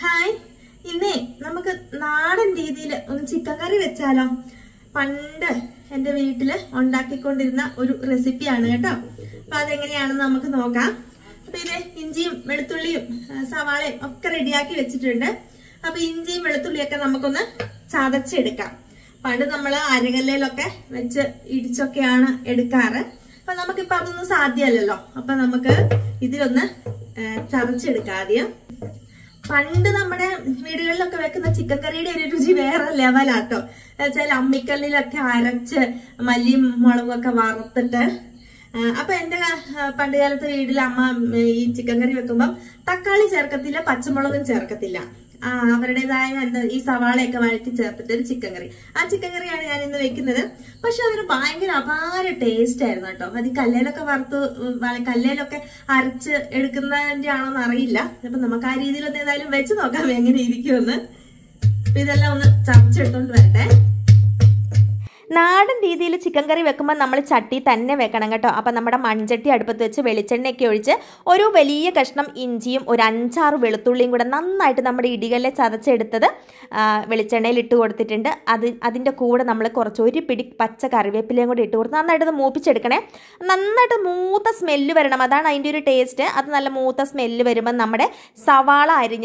Hi, ഇന്നേ നമുക്ക് നാടൻ രീതിയിൽ ഒന്ന് ചിക്കൻ കറി വെച്ചാലോ? പണ്ട് എന്റെ വീട്ടില് ഉണ്ടാക്കിക്കൊണ്ടിരുന്ന ഒരു റെസിപ്പിയാണ് കേട്ടോ. അപ്പൊ അതെങ്ങനെയാണെന്ന് നമുക്ക് നോക്കാം. അപ്പൊ ഇത് ഇഞ്ചിയും വെളുത്തുള്ളിയും സവാളയും ഒക്കെ റെഡിയാക്കി വെച്ചിട്ടുണ്ട്. അപ്പൊ ഇഞ്ചിയും വെളുത്തുള്ളിയൊക്കെ നമുക്കൊന്ന് ചതച്ചെടുക്കാം. പണ്ട് നമ്മള് അരകല്ലയിലൊക്കെ വെച്ച് ഇടിച്ചൊക്കെയാണ് എടുക്കാറ്. അപ്പൊ നമുക്കിപ്പൊ അതൊന്നും സാധ്യമല്ലല്ലോ. അപ്പൊ നമുക്ക് ഇതിലൊന്ന് ചതച്ചെടുക്കാം ആദ്യം. പണ്ട് നമ്മുടെ വീടുകളിലൊക്കെ വെക്കുന്ന ചിക്കൻ കറിയുടെ ഒരു രുചി വേറെ ലെവലാട്ടോ. എന്നുവെച്ചാൽ അമ്മിക്കല്ലിലൊക്കെ അരച്ച് മല്ലിയും മുളകും ഒക്കെ വറുത്തിട്ട്. അപ്പൊ എന്റെ പണ്ട് കാലത്തെ വീട്ടിൽ അമ്മ ഈ ചിക്കൻ കറി വെക്കുമ്പം തക്കാളി ചേർക്കത്തില്ല, പച്ചമുളകും ചേർക്കത്തില്ല. അവരുടേതായ ഈ സവാളയൊക്കെ വഴറ്റി ചേർത്തിട്ട് ഒരു ചിക്കൻ കറി. ആ ചിക്കൻ കറിയാണ് ഞാൻ ഇന്ന് വെക്കുന്നത്. പക്ഷെ അതിന് ഭയങ്കര അപാര ടേസ്റ്റ് ആയിരുന്നു കേട്ടോ. അത് ഈ കല്ലേലൊക്കെ കല്ലേലൊക്കെ അരച്ച് എടുക്കുന്നതിന്റെ ആണോന്ന് അറിയില്ല. അപ്പൊ നമുക്ക് ആ രീതിയിലൊന്നും ഏതായാലും വെച്ച് നോക്കാം എങ്ങനെ ഇരിക്കുമെന്ന്. അപ്പൊ ഇതെല്ലാം ഒന്ന് ചതച്ചെടുത്തോണ്ട് വരട്ടെ. നാടൻ രീതിയിൽ ചിക്കൻ കറി വെക്കുമ്പോൾ നമ്മൾ ചട്ടി തന്നെ വെക്കണം കേട്ടോ. അപ്പം നമ്മുടെ മൺചട്ടി അടുപ്പത്ത് വെച്ച് വെളിച്ചെണ്ണയൊക്കെ ഒഴിച്ച് ഒരു വലിയ കഷ്ണം ഇഞ്ചിയും ഒരു 5-6 വെളുത്തുള്ളിയും കൂടെ നന്നായിട്ട് നമ്മുടെ ഇടികല്ലെ ചതച്ചെടുത്തത് വെളിച്ചെണ്ണയിൽ ഇട്ട് കൊടുത്തിട്ടുണ്ട്. അതിൻ്റെ കൂടെ നമ്മൾ കുറച്ച് ഒരു പിടി പച്ച കറിവേപ്പിലയും കൂടി ഇട്ട് കൊടുത്ത് നന്നായിട്ട് മൂപ്പിച്ചെടുക്കണേ. നന്നായിട്ട് മൂത്ത സ്മെല്ല് വരണം, അതാണ് അതിൻ്റെ ഒരു ടേസ്റ്റ്. അത് നല്ല മൂത്ത സ്മെല്ല് വരുമ്പോൾ നമ്മുടെ സവാള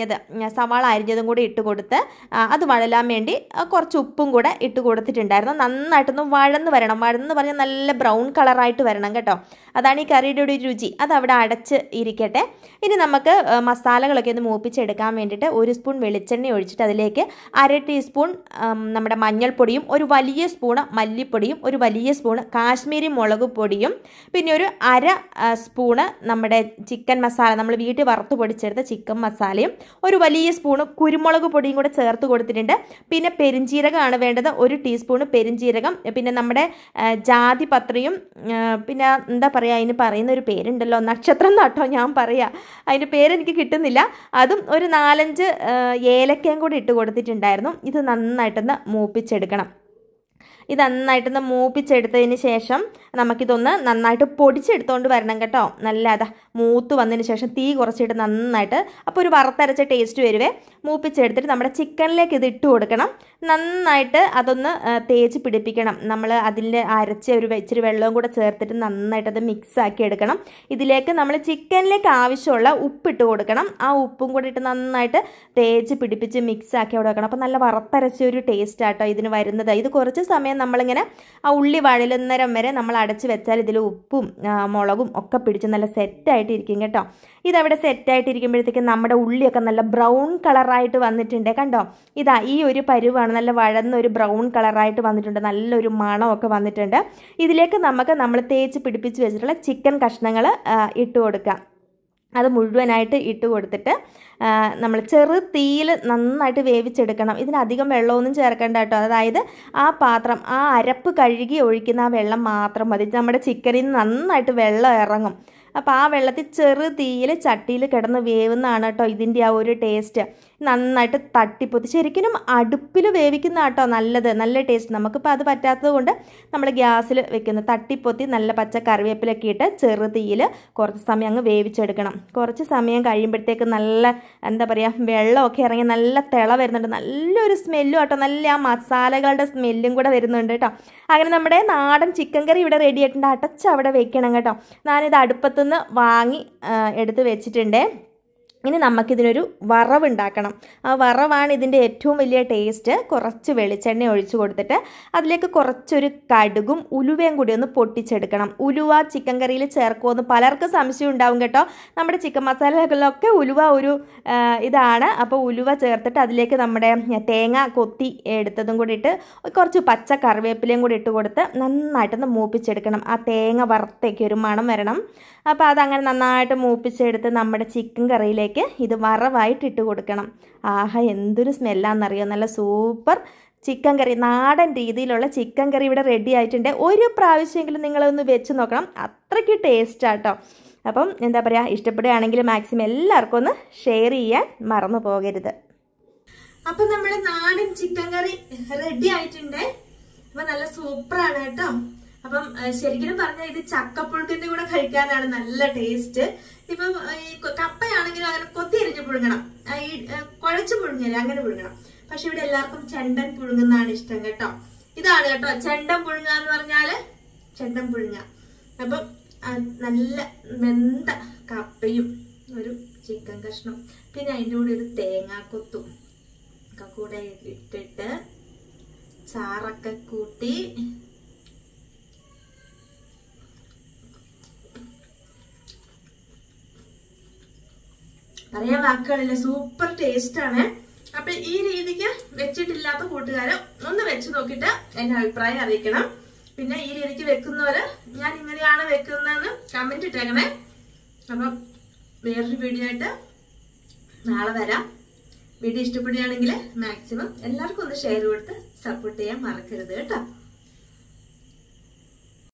അരിഞ്ഞതും കൂടി ഇട്ട് കൊടുത്ത് അത് വഴലാൻ വേണ്ടി കുറച്ച് ഉപ്പും കൂടെ ഇട്ട് കൊടുത്തിട്ടുണ്ടായിരുന്നു. നന്നായിട്ടൊന്ന് വഴന്ന് വരണം. വഴന്ന് പറഞ്ഞാൽ നല്ല ബ്രൗൺ കളറായിട്ട് വരണം കേട്ടോ. അതാണ് ഈ കറിയുടെ ഒരു രുചി. അതവിടെ അടച്ച് ഇരിക്കട്ടെ. ഇനി നമുക്ക് മസാലകളൊക്കെ ഒന്ന് മൂപ്പിച്ചെടുക്കാൻ വേണ്ടിയിട്ട് 1 സ്പൂൺ വെളിച്ചെണ്ണ ഒഴിച്ചിട്ട് അതിലേക്ക് 1/2 ടീസ്പൂൺ നമ്മുടെ മഞ്ഞൾപ്പൊടിയും ഒരു വലിയ സ്പൂണ് മല്ലിപ്പൊടിയും ഒരു വലിയ സ്പൂണ് കാശ്മീരി മുളക് പൊടിയും പിന്നെ ഒരു 1/2 സ്പൂണ് നമ്മുടെ ചിക്കൻ മസാല, നമ്മൾ വീട്ടിൽ വറുത്ത് പൊടിച്ചെടുത്ത ചിക്കൻ മസാലയും ഒരു വലിയ സ്പൂണ് കുരുമുളക് പൊടിയും കൂടെ ചേർത്ത് കൊടുത്തിട്ടുണ്ട്. പിന്നെ പെരിഞ്ജീരകമാണ് വേണ്ടത്, 1 ടീസ്പൂണ് പെരിഞ്ജീരകം. പിന്നെ നമ്മുടെ ജാതിപത്രിയും പിന്നെ എന്താ പറയുക, അതിന് പറയുന്ന ഒരു പേരുണ്ടല്ലോ, നക്ഷത്രം നട്ടോ ഞാൻ പറയാം, അതിൻ്റെ പേരെനിക്ക് കിട്ടുന്നില്ല. അതും ഒരു 4-5 ഏലക്കയും കൂടി ഇട്ട് കൊടുത്തിട്ടുണ്ടായിരുന്നു. ഇത് നന്നായിട്ടൊന്ന് മൂപ്പിച്ചെടുക്കണം. ഇത് നന്നായിട്ടൊന്ന് മൂപ്പിച്ചെടുത്തതിന് ശേഷം നമുക്കിതൊന്ന് നന്നായിട്ട് പൊടിച്ചെടുത്തുകൊണ്ട് വരണം കേട്ടോ. നല്ല മൂത്ത് വന്നതിന് ശേഷം തീ കുറച്ചിട്ട് നന്നായിട്ട്, അപ്പോൾ ഒരു വറുത്തരച്ച ടേസ്റ്റ് വരുവേ. മൂപ്പിച്ചെടുത്തിട്ട് നമ്മുടെ ചിക്കനിലേക്ക് ഇത് ഇട്ട് കൊടുക്കണം. നന്നായിട്ട് അതൊന്ന് തേച്ച് പിടിപ്പിക്കണം. നമ്മൾ അതിൻ്റെ അരച്ച് ഇച്ചിരി വെള്ളവും കൂടെ ചേർത്തിട്ട് നന്നായിട്ട് അത് മിക്സ് ആക്കി എടുക്കണം. ഇതിലേക്ക് നമ്മൾ ചിക്കനിലേക്ക് ആവശ്യമുള്ള ഉപ്പിട്ട് കൊടുക്കണം. ആ ഉപ്പും കൂടി ഇട്ട് നന്നായിട്ട് തേച്ച് പിടിപ്പിച്ച് മിക്സ് ആക്കി കൊടുക്കണം. അപ്പോൾ നല്ല വറുത്തരച്ച ഒരു ടേസ്റ്റ് ആട്ടോ ഇതിന് വരുന്നത്. ഇത് കുറച്ച് സമയം നമ്മളിങ്ങനെ ആ ഉള്ളി വഴലുന്നേരം വരെ നമ്മൾ അടച്ച് വെച്ചാൽ ഇതിൽ ഉപ്പും മുളകും ഒക്കെ പിടിച്ച് നല്ല സെറ്റായിട്ടിരിക്കും കേട്ടോ. ഇതവിടെ സെറ്റായിട്ടിരിക്കുമ്പോഴത്തേക്കും നമ്മുടെ ഉള്ളിയൊക്കെ നല്ല ബ്രൗൺ കളറായിട്ട് വന്നിട്ടുണ്ട് കണ്ടോ. ഈ ഒരു പരുവാണ്, നല്ല വഴന്ന ഒരു ബ്രൗൺ കളറായിട്ട് വന്നിട്ടുണ്ട്. നല്ലൊരു മണമൊക്കെ വന്നിട്ടുണ്ട്. ഇതിലേക്ക് നമ്മൾ തേച്ച് പിടിപ്പിച്ച് വെച്ചിട്ടുള്ള ചിക്കൻ കഷ്ണങ്ങൾ ഇട്ട് കൊടുക്കാം. അത് മുഴുവനായിട്ട് ഇട്ട് കൊടുത്തിട്ട് നമ്മൾ ചെറു തീയിൽ നന്നായിട്ട് വേവിച്ചെടുക്കണം. ഇതിനധികം വെള്ളമൊന്നും ചേർക്കേണ്ട കേട്ടോ. അതായത് ആ പാത്രം, ആ അരപ്പ് കഴുകി ഒഴിക്കുന്ന ആ വെള്ളം മാത്രം മതി. നമ്മുടെ ചിക്കനിൽ നിന്ന് നന്നായിട്ട് വെള്ളം ഇറങ്ങും. അപ്പോൾ ആ വെള്ളത്തിൽ ചെറു തീയിൽ ചട്ടിയിൽ കിടന്ന് വേവുന്നതാണ് കേട്ടോ ഇതിൻ്റെ ആ ഒരു ടേസ്റ്റ്. നന്നായിട്ട് തട്ടിപ്പൊത്തി ശരിക്കും അടുപ്പിൽ വേവിക്കുന്ന കേട്ടോ നല്ലത്, നല്ല ടേസ്റ്റ്. നമുക്കിപ്പോൾ അത് പറ്റാത്തത് കൊണ്ട് നമ്മൾ ഗ്യാസിൽ വെക്കുന്നത്. തട്ടിപ്പൊത്തി നല്ല പച്ച കറിവേപ്പിലൊക്കെ ഇട്ട് ചെറു തീയിൽ കുറച്ച് സമയം അങ്ങ് വേവിച്ചെടുക്കണം. കുറച്ച് സമയം കഴിയുമ്പോഴത്തേക്ക് നല്ല എന്താ പറയുക, വെള്ളമൊക്കെ ഇറങ്ങി നല്ല തിള വരുന്നുണ്ട്. നല്ലൊരു സ്മെല്ലും കേട്ടോ, നല്ല ആ മസാലകളുടെ സ്മെല്ലും കൂടെ വരുന്നുണ്ട് കേട്ടോ. അങ്ങനെ നമ്മുടെ നാടൻ ചിക്കൻ കറി ഇവിടെ റെഡി ആയിട്ടുണ്ട്. അടച്ച് അവിടെ വെക്കണം കേട്ടോ. ഞാനിത് അടുപ്പത്തുനിന്ന് വാങ്ങി എടുത്ത് വെച്ചിട്ടുണ്ട്. ഇനി നമുക്കിതിനൊരു വറവുണ്ടാക്കണം. ആ വറവാണ് ഇതിൻ്റെ ഏറ്റവും വലിയ ടേസ്റ്റ്. കുറച്ച് വെളിച്ചെണ്ണ ഒഴിച്ച് കൊടുത്തിട്ട് അതിലേക്ക് കുറച്ചൊരു കടുകും ഉലുവയും കൂടി ഒന്ന് പൊട്ടിച്ചെടുക്കണം. ഉലുവ ചിക്കൻ കറിയിൽ ചേർക്കുമെന്ന് പലർക്കും സംശയം ഉണ്ടാവും കേട്ടോ. നമ്മുടെ ചിക്കൻ മസാലകളിലൊക്കെ ഉലുവ ഒരു ഇതാണ്. അപ്പോൾ ഉലുവ ചേർത്തിട്ട് അതിലേക്ക് നമ്മുടെ തേങ്ങ കൊത്തി എടുത്തതും കൂടി ഇട്ട് കുറച്ച് പച്ച കറിവേപ്പിലയും കൂടി ഇട്ട് കൊടുത്ത് നന്നായിട്ടൊന്ന് മൂപ്പിച്ചെടുക്കണം. ആ തേങ്ങ വറുത്തേക്ക് ഒരു മണം വരണം. അപ്പോൾ അതങ്ങനെ നന്നായിട്ട് മൂപ്പിച്ചെടുത്ത് നമ്മുടെ ചിക്കൻ കറിയിലേക്ക് ഇത് വറവായിട്ട് ഇട്ട് കൊടുക്കണം. ആഹാ, എന്തൊരു സ്മെല്ലാണെന്നറിയോ. നല്ല സൂപ്പർ ചിക്കൻ കറി, നാടൻ രീതിയിലുള്ള ചിക്കൻ കറി ഇവിടെ റെഡി ആയിട്ടുണ്ട്. ഒരു പ്രാവശ്യമെങ്കിലും നിങ്ങളൊന്ന് വെച്ച് നോക്കണം, അത്രയ്ക്ക് ടേസ്റ്റാട്ടോ. അപ്പം എന്താ പറയുക, ഇഷ്ടപ്പെടുകയാണെങ്കിൽ മാക്സിമം എല്ലാവർക്കും ഒന്ന് ഷെയർ ചെയ്യാൻ മറന്നു പോകരുത്. അപ്പം നമ്മുടെ നാടൻ ചിക്കൻ കറി റെഡി ആയിട്ടുണ്ട്. അപ്പൊ നല്ല സൂപ്പറാണ് കേട്ടോ. അപ്പം ശരിക്കും പറഞ്ഞാൽ ഇത് ചക്കപ്പുഴുക്കിന്റെ കൂടെ കഴിക്കാനാണ് നല്ല ടേസ്റ്റ്. ഇപ്പം ഈ കപ്പയാണെങ്കിലും അങ്ങനെ കൊത്തി എരിഞ്ഞ് പുഴുങ്ങണം. ഈ അരച്ച് പുഴുങ്ങില്ല, അങ്ങനെ പുഴുങ്ങണം. പക്ഷെ ഇവിടെ എല്ലാവർക്കും ചെണ്ടൻ പുഴുങ്ങുന്നതാണ് ഇഷ്ടം കേട്ടോ. ഇതാണ് കേട്ടോ ചെണ്ടൻ പുഴുങ്ങ എന്ന് പറഞ്ഞാല്, ചെണ്ടൻ പുഴുങ്ങ. അപ്പം നല്ല വെന്ത കപ്പയും ഒരു ചിക്കൻ കഷ്ണം, പിന്നെ അതിൻ്റെ കൂടെ ഒരു തേങ്ങാക്കൊത്തും ഒക്കെ കൂടെ ഇട്ടിട്ട് ചാറൊക്കെ കൂട്ടി പറയാൻ വാക്കുകളില്ല, സൂപ്പർ ടേസ്റ്റ് ആണ്. അപ്പൊ ഈ രീതിക്ക് വെച്ചിട്ടില്ലാത്ത കൂട്ടുകാര് ഒന്ന് വെച്ച് നോക്കിയിട്ട് എന്റെ അഭിപ്രായം അറിയിക്കണം. പിന്നെ ഈ രീതിക്ക് വെക്കുന്നവര് ഞാൻ ഇങ്ങനെയാണ് വെക്കുന്നതെന്ന് കമന്റ് ഇട്ടേക്കണേ. അപ്പം വേറൊരു വീഡിയോ ആയിട്ട് നാളെ വരാം. വീഡിയോ ഇഷ്ടപ്പെടുകയാണെങ്കിൽ മാക്സിമം എല്ലാവർക്കും ഒന്ന് ഷെയർ കൊടുത്ത് സപ്പോർട്ട് ചെയ്യാൻ മറക്കരുത് കേട്ടോ.